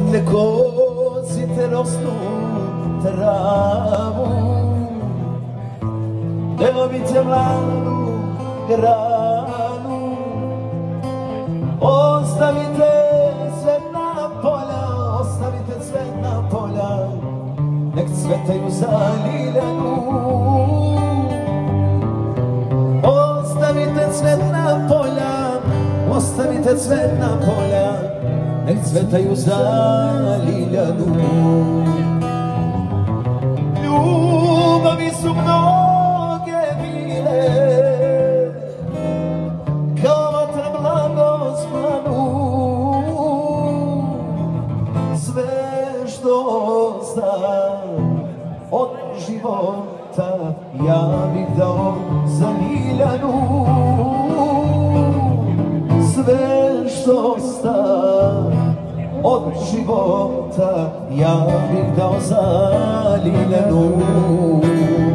ne kosite rosnu travu, ne lovite mladu granu, ostavite cvetna polja, ostavite cvetna polja, nek cvetaju za Ljiljanu. Ostavite cvetna polja, ostavite cvetna polja, nek cvetaju za Ljiljanu. Ljubavi su mnoge bile, kao vatra mladost mladu. Sve što znam od života ja bih dao za Ljiljanu. Sve što znam od života ja bih dao za Ljiljanu.